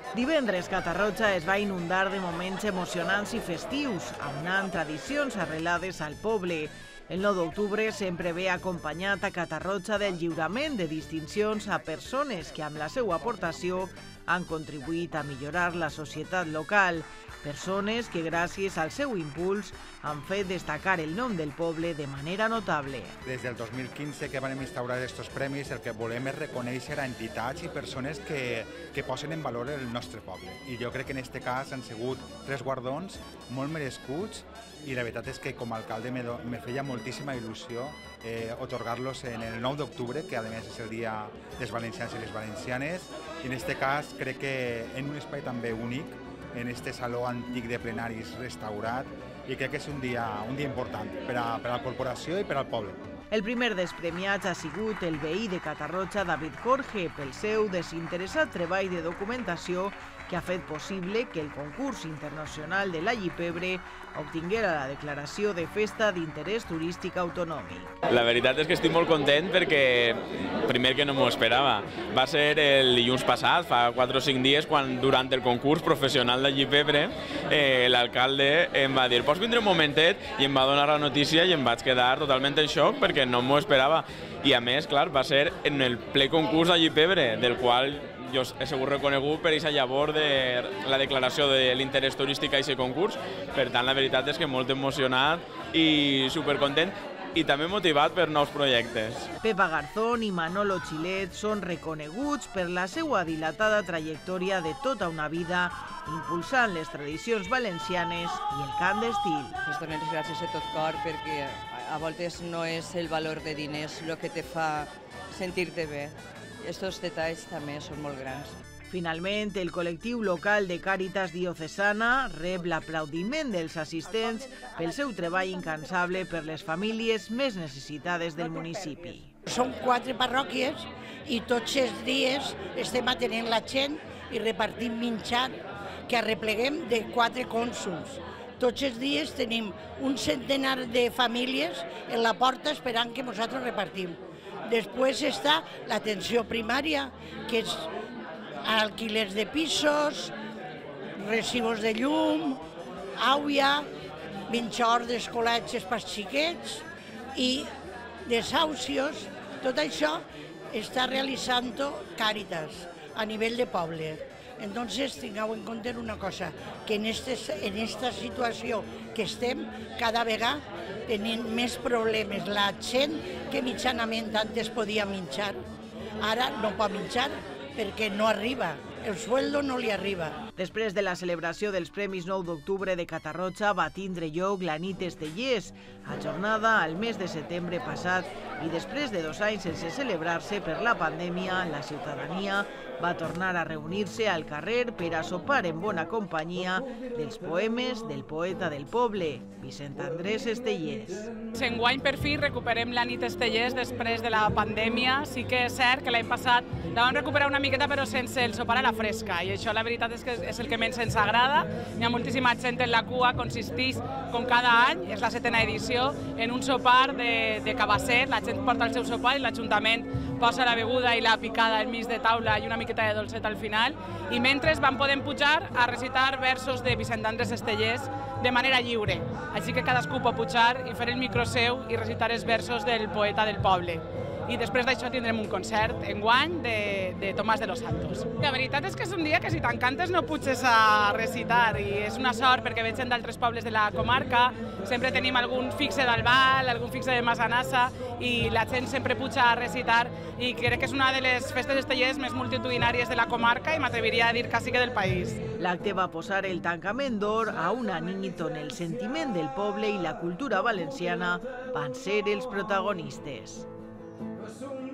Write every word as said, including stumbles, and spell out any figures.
Divendres, Catarroja es va inundar de moments emocionants i festius, aunant tradicions arrelades al poble. El nou d'octubre sempre ve acompanyat a Catarroja del lliurament de distincions a persones que amb la seva aportació han contribuït a millorar la societat local. Persones que, gràcies al seu impuls, han fet destacar el nom del poble de manera notable. Des del dos mil quinze que vam instaurar aquests premis, el que volem és reconèixer a entitats i persones que, que posen en valor el nostre poble. I jo crec que en aquest cas han sigut tres guardons molt merescuts i la veritat és que com a alcalde me, do, me feia moltíssima il·lusió eh, otorgar-los en el nou d'octubre, que a més és el dia dels valencians i les valencianes. I en aquest cas crec que en un espai també únic, en este saló antic de plenaris restaurat, i crec que és un dia, un dia important per a, per a la corporació i per al poble. El primer dels premiats ha sigut el veí de Catarroja, David Jorge, pel seu desinteressat treball de documentació que ha fet possible que el concurs internacional de la Llipebre obtinguera la declaració de festa d'interès turístic autonòmic. La veritat és que estic molt content perquè, primer que no m'ho esperava, va ser el dilluns passat, fa quatre o cinc dies, quan durant el concurs professional de Llipebre eh, l'alcalde em va dir «Pots vindre un momentet?» i em va donar la notícia i em vaig quedar totalment en xoc perquè no m'ho esperava. I a més, clar, va ser en el ple concurs de Llipebre, del qual jo he sigut reconegut per aquesta llavor de la declaració de l'interès turístic a aquest concurs. Per tant, la veritat és que molt emocionat i supercontent i també motivat per nous projectes. Pepa Garzón i Manolo Chilet són reconeguts per la seva dilatada trajectòria de tota una vida impulsant les tradicions valencianes i el cant d'estil. Pues donem les gràcies de tot cor perquè a voltes no és el valor de diners el que te fa sentir-te bé. Estos detalls també són molt grans. Finalment, el col·lectiu local de Càritas Diocesana rep l'aplaudiment dels assistents pel seu treball incansable per les famílies més necessitades del municipi. Són quatre parròquies i tots els dies estem atenent la gent i repartim menjar que arrepleguem de quatre cònsols. Tots els dies tenim un centenar de famílies en la porta esperant que nosaltres repartim. Després està l'atenció primària, que és alquilers de pisos, recibos de llum, aigua, menjador d'escolatges pels xiquets i desahucios. Tot això està realitzant Càritas a nivell de poble. Entonces, tingueu en compte una cosa, que en aquesta situació que estem, cada vegada tenim més problemes. La gent que mitjanament antes podia menjar, ara no pot menjar perquè no arriba, el sueldo no li arriba. Després de la celebració dels Premis nou d'octubre de Catarroja va tindre lloc la nit Estellers, ajornada al mes de setembre passat, i després de dos anys sense celebrar-se per la pandèmia, la ciutadania va tornar a reunir-se al carrer per a sopar en bona companyia dels poemes del poeta del poble, Vicent Andrés Estellers. Enguany, per fi, recuperem la nit Estellers després de la pandèmia. Sí que és cert que l'any passat la vam recuperar una miqueta però sense el sopar a la fresca, i això la veritat és que és el que menys ens agrada. Hi ha moltíssima gent en la cua, consisteix, com cada any, és la setena edició, en un sopar de, de cabasser. La gent porta el seu sopar i l'Ajuntament posa la beguda i la picada al mig de taula i una miqueta de dolcet al final, i mentre van poder pujar a recitar versos de Vicent Andrés Estellers de manera lliure. Així que cadascú pot pujar i fer el micro seu i recitar els versos del poeta del poble. I després d'això tindrem un concert enguany de, de Tomàs de los Santos. La veritat és que és un dia que si t'encantes no puges a recitar, i és una sort perquè veig gent d'altres pobles de la comarca, sempre tenim algun fixe d'Albal, algun fixe de Massanassa, i la gent sempre puja a recitar, i crec que és una de les festes estellers més multitudinàries de la comarca i m'atreviria a dir quasi que del país. L'acte va posar el tancament d'or a una nit on el sentiment del poble i la cultura valenciana van ser els protagonistes. Soon